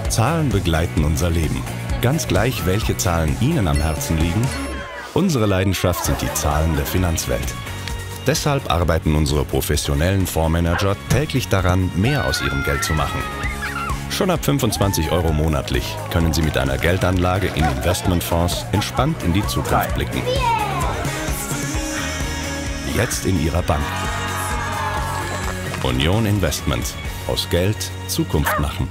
Zahlen begleiten unser Leben. Ganz gleich, welche Zahlen Ihnen am Herzen liegen. Unsere Leidenschaft sind die Zahlen der Finanzwelt. Deshalb arbeiten unsere professionellen Fondsmanager täglich daran, mehr aus ihrem Geld zu machen. Schon ab 25 € monatlich können Sie mit einer Geldanlage in Investmentfonds entspannt in die Zukunft blicken. Jetzt in Ihrer Bank. Union Investment. Aus Geld Zukunft machen.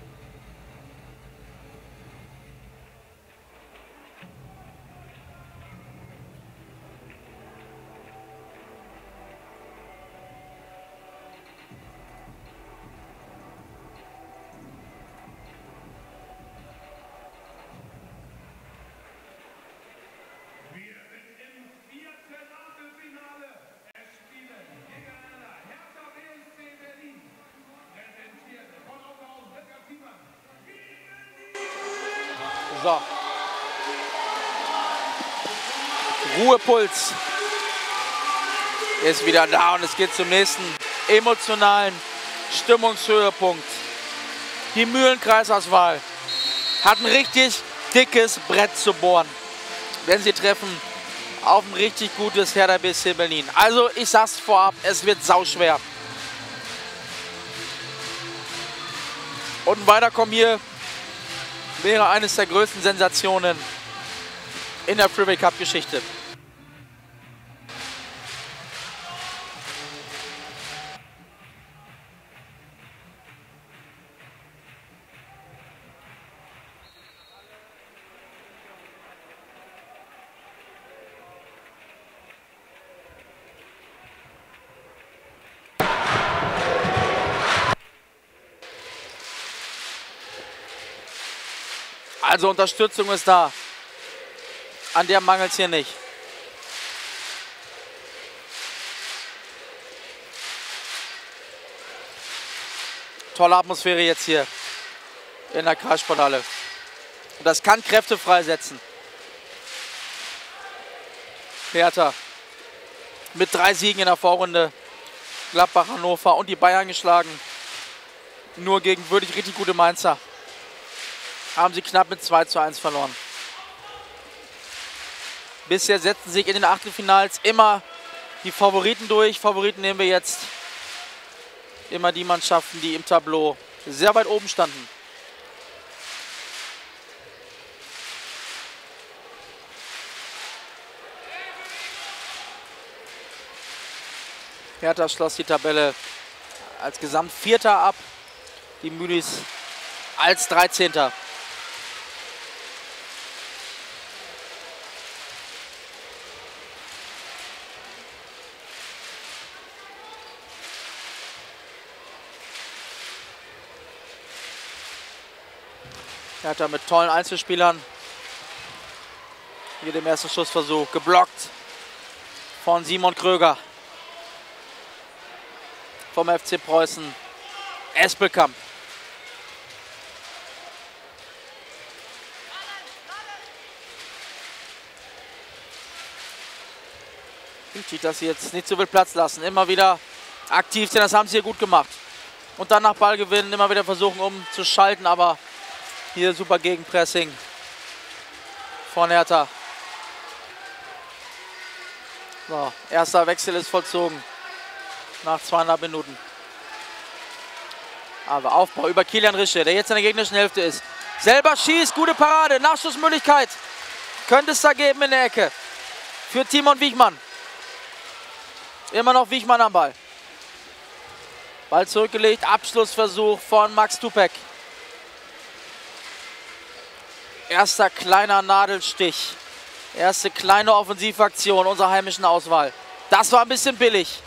So. Ruhepuls ist wieder da und es geht zum nächsten emotionalen Stimmungshöhepunkt. Die Mühlenkreisauswahl hat ein richtig dickes Brett zu bohren, wenn sie treffen auf ein richtig gutes Hertha BSC Berlin. Also ich sag's vorab, es wird sauschwer. Und ein Weiterkommen hier wäre eines der größten Sensationen in der Freeway Cup Geschichte. Also Unterstützung ist da. An der mangelt es hier nicht. Tolle Atmosphäre jetzt hier in der Kreissporthalle. Und das kann Kräfte freisetzen. Hertha mit 3 Siegen in der Vorrunde. Gladbach, Hannover und die Bayern geschlagen. Nur gegen wirklich richtig gute Mainzer haben sie knapp mit 2:1 verloren. Bisher setzen sich in den Achtelfinals immer die Favoriten durch. Favoriten nehmen wir jetzt immer die Mannschaften, die im Tableau sehr weit oben standen. Hertha schloss die Tabelle als Gesamtvierter ab. Die Mühlis als 13. Hertha mit tollen Einzelspielern. Hier dem ersten Schussversuch geblockt von Simon Kröger vom FC Preußen Espelkamp. Wichtig, dass sie jetzt nicht zu viel Platz lassen. Immer wieder aktiv sind, das haben sie hier gut gemacht. Und dann nach Ballgewinn immer wieder versuchen umzuschalten, aber hier super Gegenpressing von Hertha. So, erster Wechsel ist vollzogen nach 2,5 Minuten. Aber Aufbau über Kilian Rische, der jetzt in der gegnerischen Hälfte ist. Selber schießt, gute Parade, Nachschussmöglichkeit. Könnte es da geben in der Ecke für Timon Wichmann. Immer noch Wichmann am Ball. Ball zurückgelegt, Abschlussversuch von Max Tupek. Erster kleiner Nadelstich. Erste kleine Offensivaktion unserer heimischen Auswahl. Das war ein bisschen billig.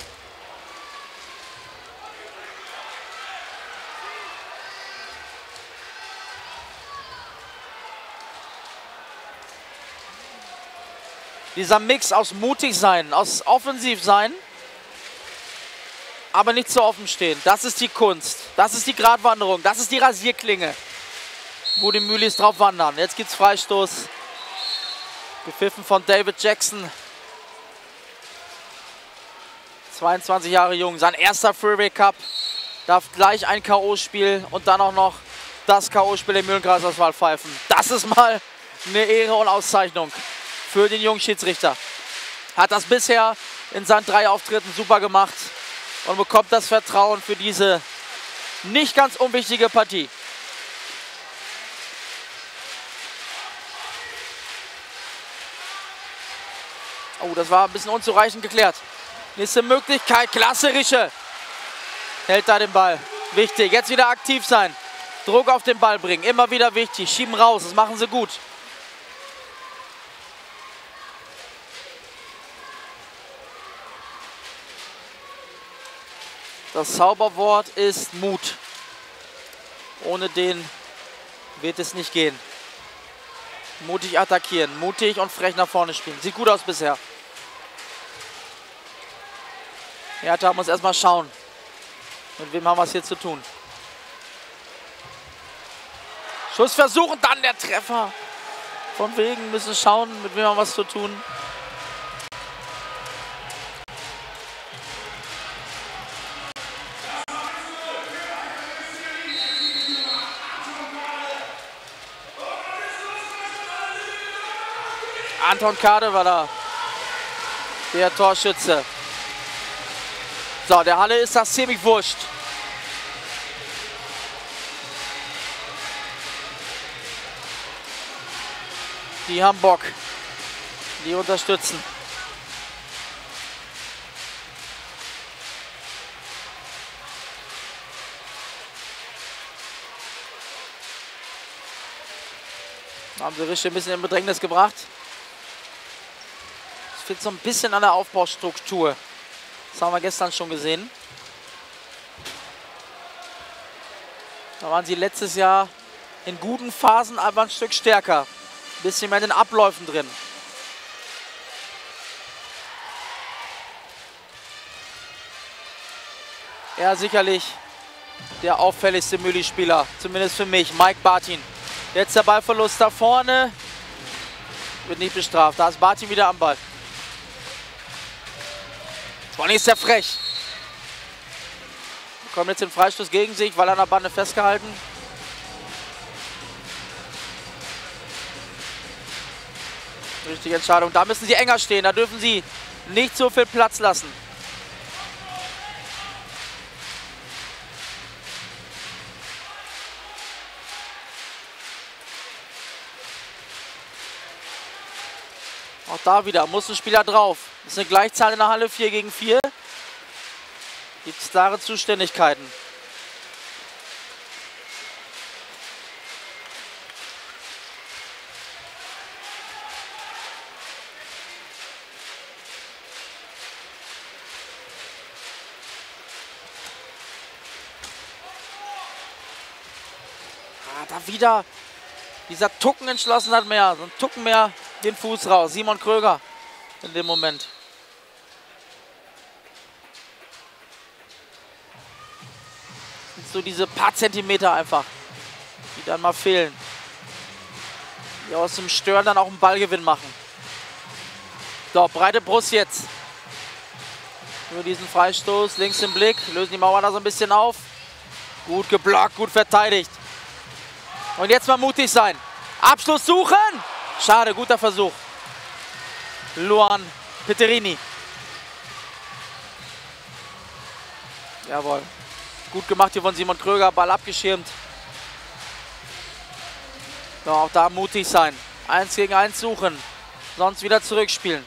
Dieser Mix aus mutig sein, aus offensiv sein, aber nicht zu offen stehen. Das ist die Kunst. Das ist die Gratwanderung. Das ist die Rasierklinge, wo die Mühlis drauf wandern. Jetzt gibt es Freistoß. Gepfiffen von David Jackson. 22 Jahre jung. Sein erster Freeway Cup. Darf gleich ein K.O.-Spiel und dann auch noch das K.O.-Spiel im Mühlenkreis Auswahl pfeifen. Das ist mal eine Ehre und Auszeichnung für den jungen Schiedsrichter. Hat das bisher in seinen 3 Auftritten super gemacht und bekommt das Vertrauen für diese nicht ganz unwichtige Partie. Oh, das war ein bisschen unzureichend geklärt. Nächste Möglichkeit, klasse Rische. Hält da den Ball. Wichtig, jetzt wieder aktiv sein. Druck auf den Ball bringen, immer wieder wichtig. Schieben raus, das machen sie gut. Das Zauberwort ist Mut. Ohne den wird es nicht gehen. Mutig attackieren, mutig und frech nach vorne spielen. Sieht gut aus bisher. Hertha muss erstmal schauen, mit wem haben wir es hier zu tun. Schussversuch und dann der Treffer. Von wegen müssen schauen, mit wem haben wir es zu tun. Anton Kade war da, der Torschütze. So, der Halle ist das ziemlich wurscht. Die haben Bock. Die unterstützen. Da haben sie Rische ein bisschen in Bedrängnis gebracht. Es fehlt so ein bisschen an der Aufbaustruktur. Das haben wir gestern schon gesehen. Da waren sie letztes Jahr in guten Phasen aber ein Stück stärker. Ein bisschen mehr in den Abläufen drin. Er sicherlich der auffälligste Mühli-Spieler, zumindest für mich, Mike Bartin. Jetzt der Ballverlust da vorne. Wird nicht bestraft. Da ist Bartin wieder am Ball. Zwani ist sehr frech. Bekommt jetzt den Freistoß gegen sich, weil er an der Bande festgehalten. Richtige Entscheidung. Da müssen sie enger stehen. Da dürfen sie nicht so viel Platz lassen. Auch da wieder muss ein Spieler drauf. Das ist eine Gleichzahl in der Halle, 4 gegen 4. Gibt es klare Zuständigkeiten. Da wieder dieser Tucken Entschlossenheit mehr. So ein Tucken mehr den Fuß raus. Simon Kröger in dem Moment. So diese paar Zentimeter einfach, die dann mal fehlen. Die aus dem Stören dann auch einen Ballgewinn machen. So, breite Brust jetzt. Nur diesen Freistoß, links im Blick. Lösen die Mauer da so ein bisschen auf. Gut geblockt, gut verteidigt. Und jetzt mal mutig sein. Abschluss suchen. Schade, guter Versuch. Luan Peterini. Jawohl. Gut gemacht hier von Simon Kröger. Ball abgeschirmt. So, auch da mutig sein. 1 gegen 1 suchen. Sonst wieder zurückspielen.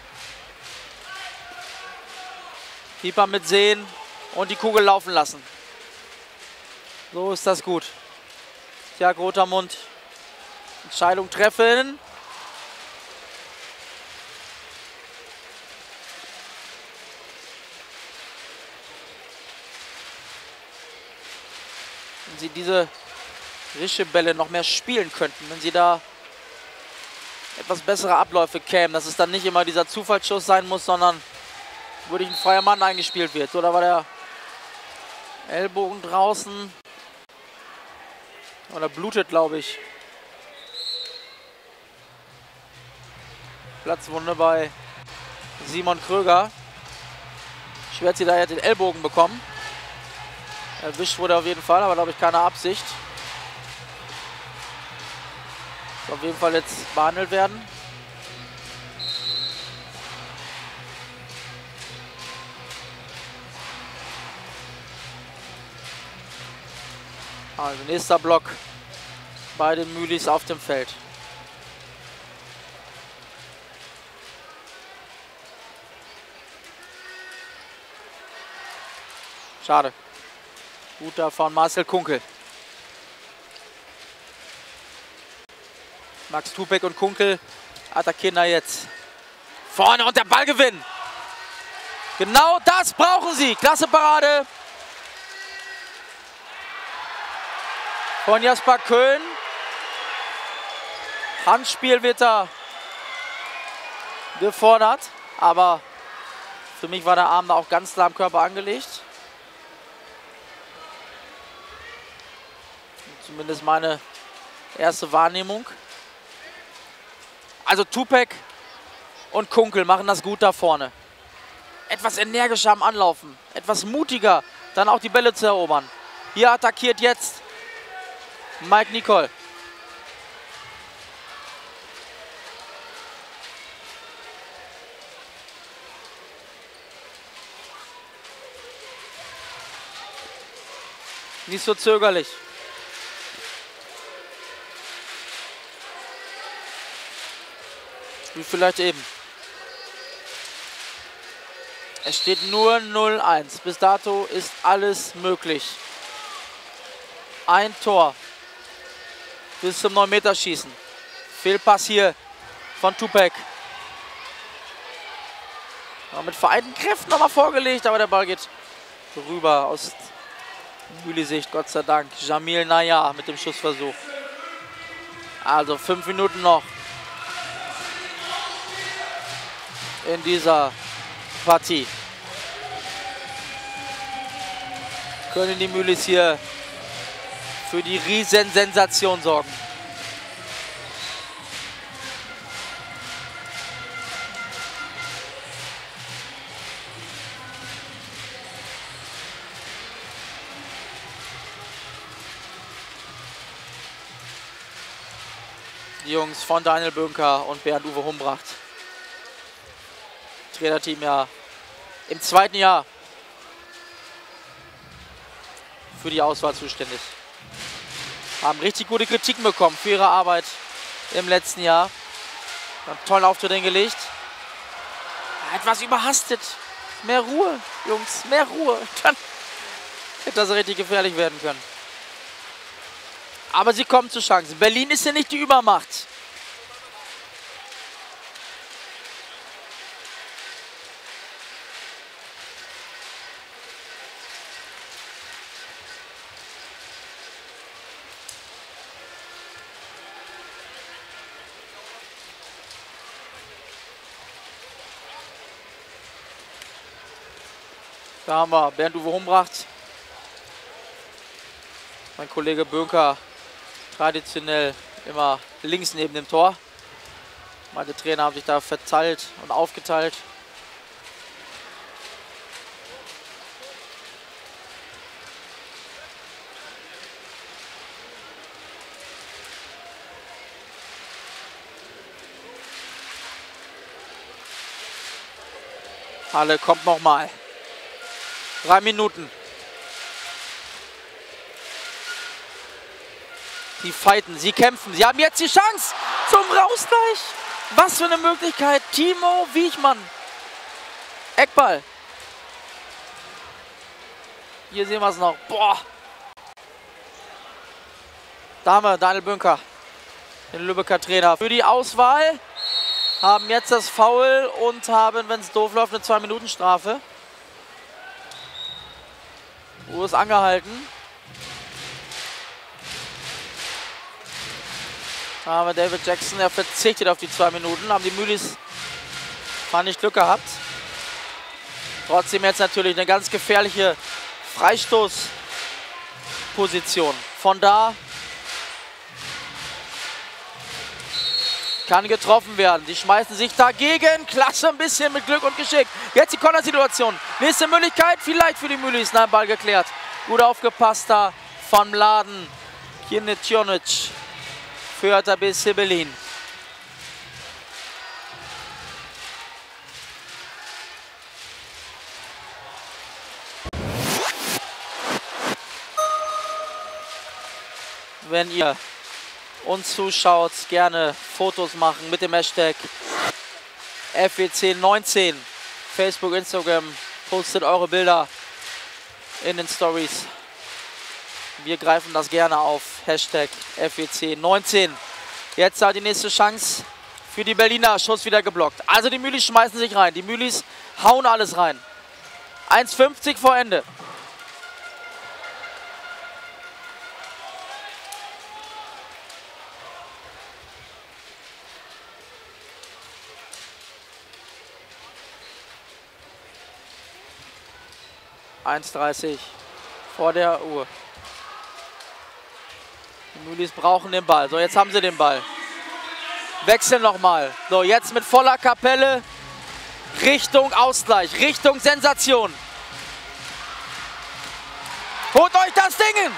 Keeper mit sehen und die Kugel laufen lassen. So ist das gut. Tja, Grotermund. Entscheidung treffen. Wenn sie diese Rischebälle noch mehr spielen könnten, wenn sie da etwas bessere Abläufe kämen, dass es dann nicht immer dieser Zufallsschuss sein muss, sondern wirklich ein freier Mann eingespielt wird. So, da war der Ellbogen draußen. Oder blutet, glaube ich. Platzwunde bei Simon Kröger. Schwert sie da jetzt den Ellbogen bekommen. Erwischt wurde auf jeden Fall, aber glaube ich keine Absicht. Muss auf jeden Fall jetzt behandelt werden. Also nächster Block bei den Mühlis auf dem Feld. Schade. Guter von Marcel Kunkel. Max Tupek und Kunkel attackieren da jetzt. Vorne und der Ballgewinn. Genau das brauchen sie. Klasse Parade von Jasper Köhn. Handspiel wird da gefordert. Aber für mich war der Arm da auch ganz klar am Körper angelegt. Zumindest meine erste Wahrnehmung. Also Tupek und Kunkel machen das gut da vorne. Etwas energischer am Anlaufen. Etwas mutiger, dann auch die Bälle zu erobern. Hier attackiert jetzt Mike Nicol. Nicht so zögerlich. Wie vielleicht eben. Es steht nur 0-1. Bis dato ist alles möglich. Ein Tor bis zum 9-Meter-Schießen. Fehlpass hier von Tupek. Mit vereinten Kräften nochmal vorgelegt, aber der Ball geht rüber aus Mühli-Sicht, Gott sei Dank. Jamil Nayar mit dem Schussversuch. Also 5 Minuten noch in dieser Partie. Können die Mühlis hier für die Riesensensation sorgen. Die Jungs von Daniel Bönker und Bernd-Uwe Humbracht. Trainerteam ja im 2. Jahr für die Auswahl zuständig. Haben richtig gute Kritiken bekommen für ihre Arbeit im letzten Jahr. Einen tollen Auftritt hingelegt. Etwas überhastet. Mehr Ruhe, Jungs, mehr Ruhe. Dann hätte das richtig gefährlich werden können. Aber sie kommen zu Chancen. Berlin ist ja nicht die Übermacht. Da haben wir Bernd-Uwe Humbracht. Mein Kollege Bönker traditionell immer links neben dem Tor. Meine Trainer haben sich da verteilt und aufgeteilt. Halle kommt nochmal. 3 Minuten. Sie fighten, sie kämpfen, sie haben jetzt die Chance zum Ausgleich. Was für eine Möglichkeit. Timo Wiechmann. Eckball. Hier sehen wir es noch. Boah. Da haben wir Daniel Bönker, den Lübecker Trainer. Für die Auswahl haben jetzt das Foul und haben, wenn es doof läuft, eine 2-Minuten-Strafe. Uhr ist angehalten. Da haben wir David Jackson, er verzichtet auf die 2 Minuten. Haben die Mühlis nicht Glück gehabt. Trotzdem jetzt natürlich eine ganz gefährliche Freistoßposition. Von da kann getroffen werden. Die schmeißen sich dagegen. Klasse, ein bisschen mit Glück und Geschick. Jetzt die Kontersituation. Nächste Möglichkeit, vielleicht für die Mühlis. Nein, Ball geklärt. Gut aufgepasst da von Mladen Kieniconic. für Hertha BSC Berlin. Wenn ihr uns zuschaut, gerne Fotos machen mit dem Hashtag FWC19. Facebook, Instagram, postet eure Bilder in den Stories. Wir greifen das gerne auf. Hashtag FWC19. Jetzt halt die nächste Chance für die Berliner. Schuss wieder geblockt. Also die Mühlis schmeißen sich rein. Die Mühlis hauen alles rein. 1:50 vor Ende. (1:30) vor der Uhr. Die Mühlis brauchen den Ball. So, jetzt haben sie den Ball. Wechseln nochmal. So, jetzt mit voller Kapelle Richtung Ausgleich, Richtung Sensation. Holt euch das Ding!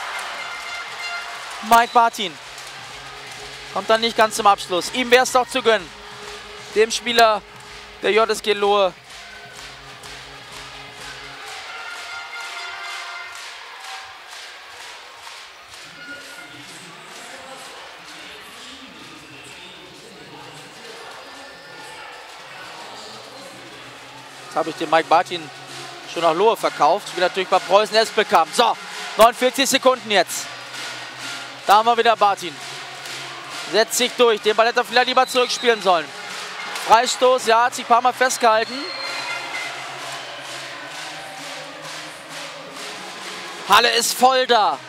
Mike Martin kommt dann nicht ganz zum Abschluss. Ihm wäre es doch zu gönnen. Dem Spieler der JSG Lohe. Jetzt habe ich den Mike Martin schon nach Lohe verkauft. Ich bin natürlich bei Preußen erst bekannt. So, 49 Sekunden jetzt. Da haben wir wieder Martin. Setzt sich durch. Den Ball hätte er vielleicht lieber zurückspielen sollen. Freistoß, ja, hat sich ein paar Mal festgehalten. Halle ist voll da.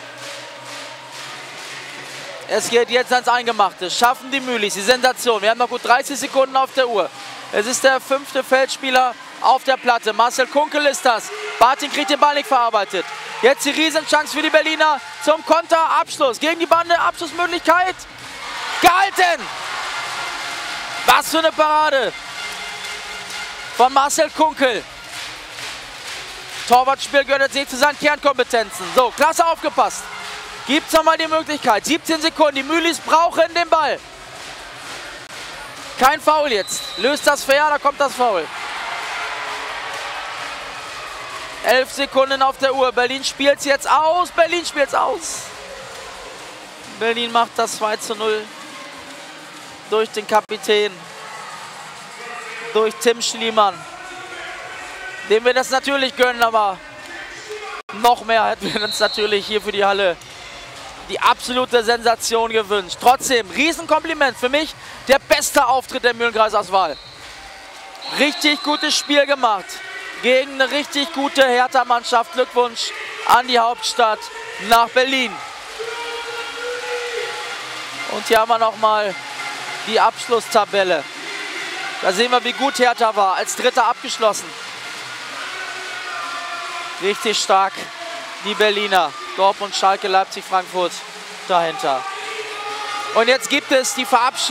Es geht jetzt ans Eingemachte. Schaffen die Mühlis die Sensation. Wir haben noch gut 30 Sekunden auf der Uhr. Es ist der 5. Feldspieler auf der Platte. Marcel Kunkel ist das. Martin kriegt den Ball nicht verarbeitet. Jetzt die Riesenchance für die Berliner zum Konterabschluss. Gegen die Bande, Abschlussmöglichkeit. Gehalten! Was für eine Parade von Marcel Kunkel. Torwartspiel gehört jetzt nicht zu seinen Kernkompetenzen. So, klasse aufgepasst. Gibt es nochmal die Möglichkeit. 17 Sekunden, die Mühlis brauchen den Ball. Kein Foul jetzt. Löst das fair, da kommt das Foul. 11 Sekunden auf der Uhr. Berlin spielt es jetzt aus. Berlin spielt es aus. Berlin macht das 2:0 durch den Kapitän. Durch Tim Schliemann. Dem wir das natürlich gönnen, aber noch mehr hätten wir uns natürlich hier für die Halle die absolute Sensation gewünscht. Trotzdem, Riesenkompliment für mich. Der beste Auftritt der Mühlenkreisauswahl. Richtig gutes Spiel gemacht. Gegen eine richtig gute Hertha-Mannschaft. Glückwunsch an die Hauptstadt nach Berlin. Und hier haben wir nochmal die Abschlusstabelle. Da sehen wir, wie gut Hertha war. Als Dritter abgeschlossen. Richtig stark die Berliner. Dortmund, Schalke, Leipzig, Frankfurt dahinter. Und jetzt gibt es die Verabschiedung.